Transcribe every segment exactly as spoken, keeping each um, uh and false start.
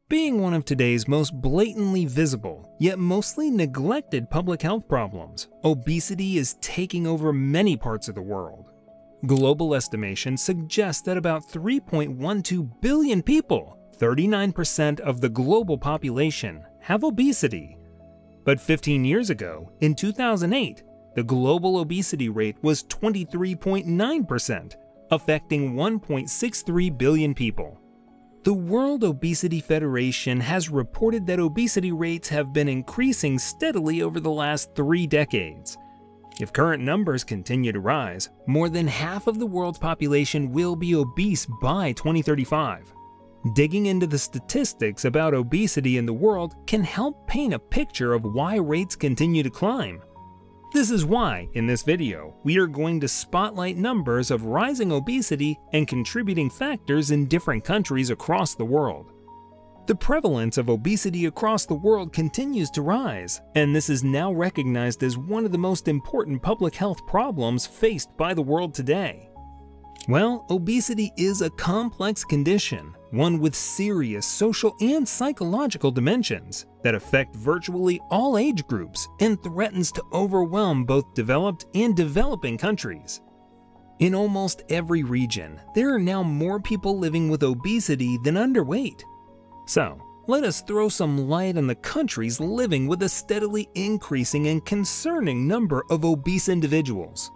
being one of today's most blatantly visible, yet mostly neglected public health problems, obesity is taking over many parts of the world. Global estimations suggest that about three point one two billion people, thirty-nine percent of the global population, have obesity. But fifteen years ago, in two thousand eight, the global obesity rate was twenty-three point nine percent, affecting one point six three billion people. The World Obesity Federation has reported that obesity rates have been increasing steadily over the last three decades. If current numbers continue to rise, more than half of the world's population will be obese by twenty thirty-five. Digging into the statistics about obesity in the world can help paint a picture of why rates continue to climb. This is why, in this video, we are going to spotlight numbers of rising obesity and contributing factors in different countries across the world. The prevalence of obesity across the world continues to rise, and this is now recognized as one of the most important public health problems faced by the world today. Well, obesity is a complex condition, one with serious social and psychological dimensions that affect virtually all age groups and threatens to overwhelm both developed and developing countries. In almost every region, there are now more people living with obesity than underweight. So, let us throw some light on the countries living with a steadily increasing and concerning number of obese individuals.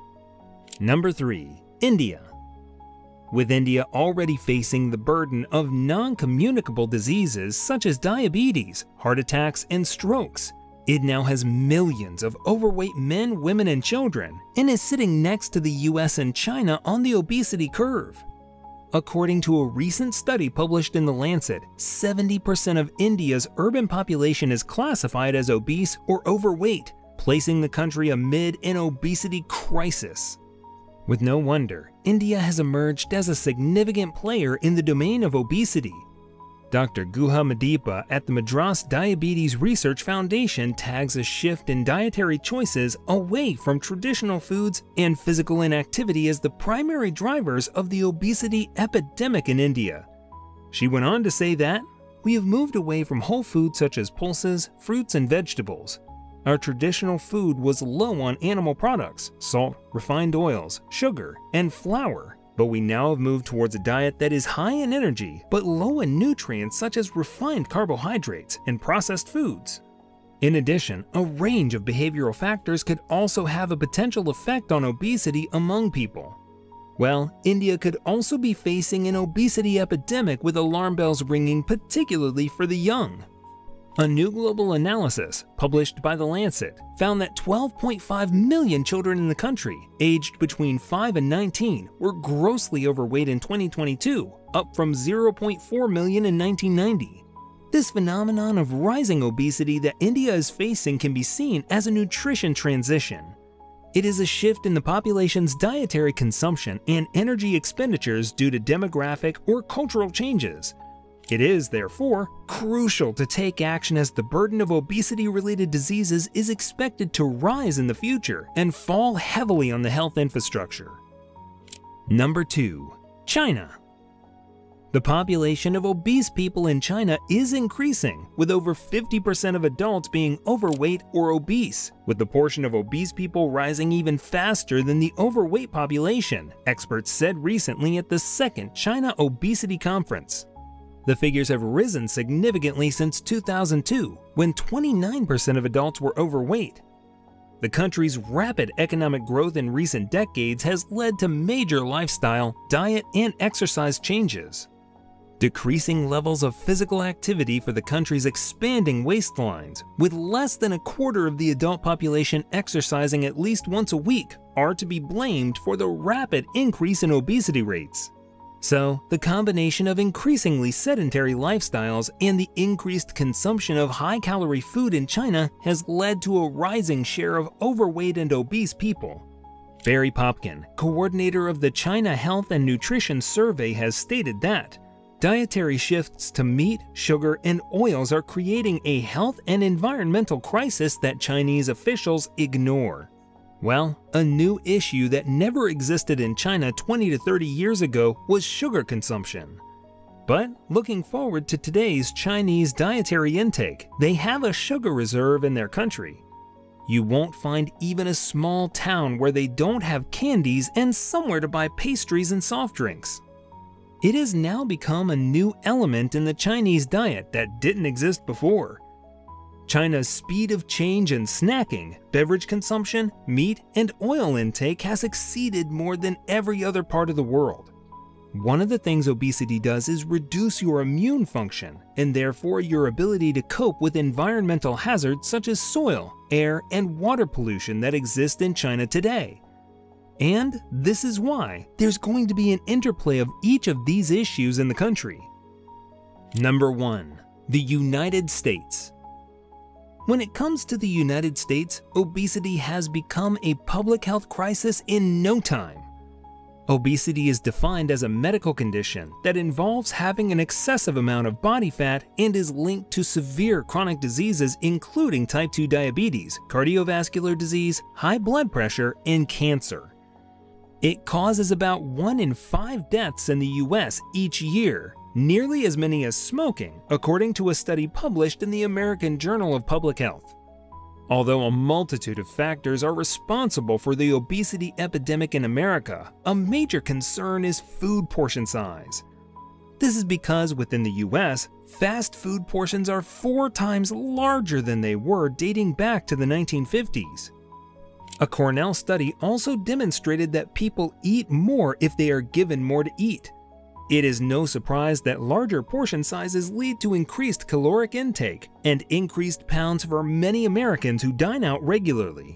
Number three. India. With India already facing the burden of non-communicable diseases such as diabetes, heart attacks, and strokes, it now has millions of overweight men, women, and children, and is sitting next to the U S and China on the obesity curve. According to a recent study published in The Lancet, seventy percent of India's urban population is classified as obese or overweight, placing the country amid an obesity crisis. With no wonder, India has emerged as a significant player in the domain of obesity. Doctor Guha Madipa at the Madras Diabetes Research Foundation tags a shift in dietary choices away from traditional foods and physical inactivity as the primary drivers of the obesity epidemic in India. She went on to say that, "We have moved away from whole foods such as pulses, fruits, and vegetables. Our traditional food was low on animal products, salt, refined oils, sugar, and flour, but we now have moved towards a diet that is high in energy but low in nutrients such as refined carbohydrates and processed foods." In addition, a range of behavioral factors could also have a potential effect on obesity among people. Well, India could also be facing an obesity epidemic with alarm bells ringing particularly for the young. A new global analysis, published by The Lancet, found that twelve point five million children in the country, aged between five and nineteen, were grossly overweight in twenty twenty-two, up from zero point four million in nineteen ninety. This phenomenon of rising obesity that India is facing can be seen as a nutrition transition. It is a shift in the population's dietary consumption and energy expenditures due to demographic or cultural changes. It is, therefore, crucial to take action as the burden of obesity-related diseases is expected to rise in the future and fall heavily on the health infrastructure. Number two. China. The population of obese people in China is increasing, with over fifty percent of adults being overweight or obese, with the portion of obese people rising even faster than the overweight population, experts said recently at the second China Obesity Conference. The figures have risen significantly since two thousand two, when twenty-nine percent of adults were overweight. The country's rapid economic growth in recent decades has led to major lifestyle, diet, and exercise changes. Decreasing levels of physical activity for the country's expanding waistlines, with less than a quarter of the adult population exercising at least once a week, are to be blamed for the rapid increase in obesity rates. So, the combination of increasingly sedentary lifestyles and the increased consumption of high-calorie food in China has led to a rising share of overweight and obese people. Barry Popkin, coordinator of the China Health and Nutrition Survey, has stated that dietary shifts to meat, sugar, and oils are creating a health and environmental crisis that Chinese officials ignore. Well, a new issue that never existed in China twenty to thirty years ago was sugar consumption. But looking forward to today's Chinese dietary intake, they have a sugar reserve in their country. You won't find even a small town where they don't have candies and somewhere to buy pastries and soft drinks. It has now become a new element in the Chinese diet that didn't exist before. China's speed of change in snacking, beverage consumption, meat, and oil intake has exceeded more than every other part of the world. One of the things obesity does is reduce your immune function, and therefore your ability to cope with environmental hazards such as soil, air, and water pollution that exist in China today. And this is why there's going to be an interplay of each of these issues in the country. Number one. The United States. When it comes to the United States, obesity has become a public health crisis in no time. Obesity is defined as a medical condition that involves having an excessive amount of body fat and is linked to severe chronic diseases including type two diabetes, cardiovascular disease, high blood pressure, and cancer. It causes about one in five deaths in the U S each year, nearly as many as smoking, according to a study published in the American Journal of Public Health. Although a multitude of factors are responsible for the obesity epidemic in America, a major concern is food portion size. This is because within the U S, fast food portions are four times larger than they were dating back to the nineteen fifties. A Cornell study also demonstrated that people eat more if they are given more to eat. It is no surprise that larger portion sizes lead to increased caloric intake and increased pounds for many Americans who dine out regularly.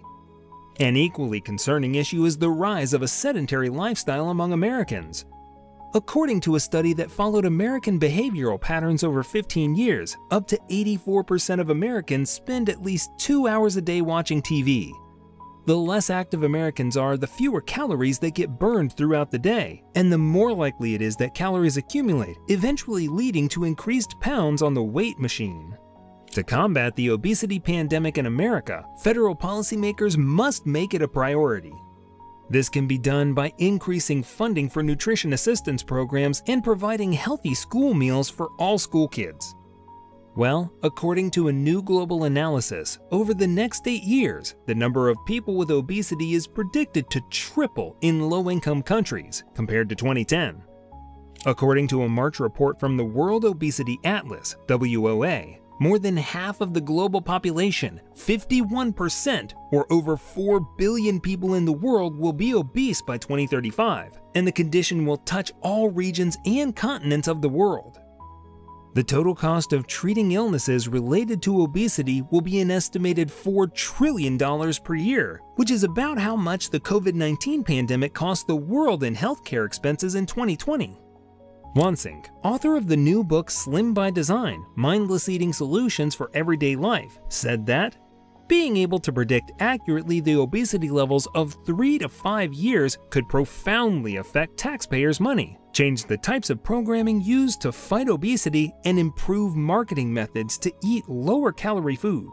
An equally concerning issue is the rise of a sedentary lifestyle among Americans. According to a study that followed American behavioral patterns over fifteen years, up to eighty-four percent of Americans spend at least two hours a day watching T V. The less active Americans are, the fewer calories that get burned throughout the day, and the more likely it is that calories accumulate, eventually leading to increased pounds on the weight machine. To combat the obesity pandemic in America, federal policymakers must make it a priority. This can be done by increasing funding for nutrition assistance programs and providing healthy school meals for all school kids. Well, according to a new global analysis, over the next eight years, the number of people with obesity is predicted to triple in low-income countries compared to twenty ten. According to a March report from the World Obesity Atlas, W O A, more than half of the global population, fifty-one percent, or over four billion people in the world, will be obese by twenty thirty-five, and the condition will touch all regions and continents of the world. The total cost of treating illnesses related to obesity will be an estimated four trillion dollars per year, which is about how much the COVID nineteen pandemic cost the world in healthcare expenses in twenty twenty. Wansink, author of the new book Slim by Design, Mindless Eating Solutions for Everyday Life, said that being able to predict accurately the obesity levels of three to five years could profoundly affect taxpayers' money, change the types of programming used to fight obesity, and improve marketing methods to eat lower-calorie food.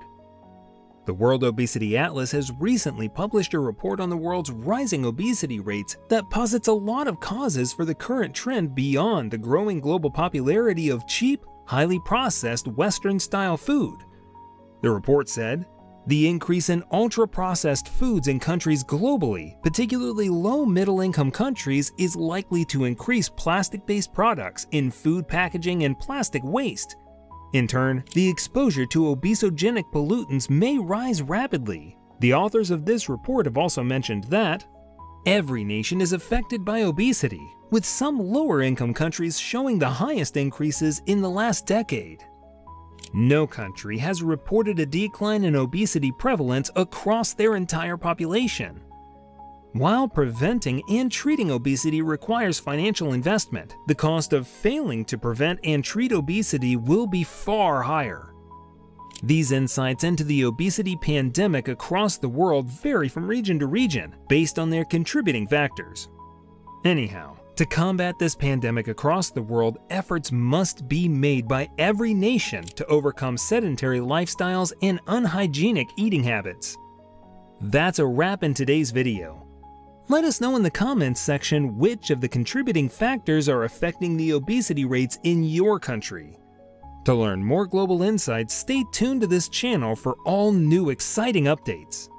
The World Obesity Atlas has recently published a report on the world's rising obesity rates that posits a lot of causes for the current trend beyond the growing global popularity of cheap, highly processed Western-style food. The report said, the increase in ultra-processed foods in countries globally, particularly low-middle-income countries, is likely to increase plastic-based products in food packaging and plastic waste. In turn, the exposure to obesogenic pollutants may rise rapidly. The authors of this report have also mentioned that every nation is affected by obesity, with some lower-income countries showing the highest increases in the last decade. No country has reported a decline in obesity prevalence across their entire population. While preventing and treating obesity requires financial investment, the cost of failing to prevent and treat obesity will be far higher. These insights into the obesity pandemic across the world vary from region to region based on their contributing factors. Anyhow, to combat this pandemic across the world, efforts must be made by every nation to overcome sedentary lifestyles and unhygienic eating habits. That's a wrap in today's video. Let us know in the comments section which of the contributing factors are affecting the obesity rates in your country. To learn more global insights, stay tuned to this channel for all new exciting updates.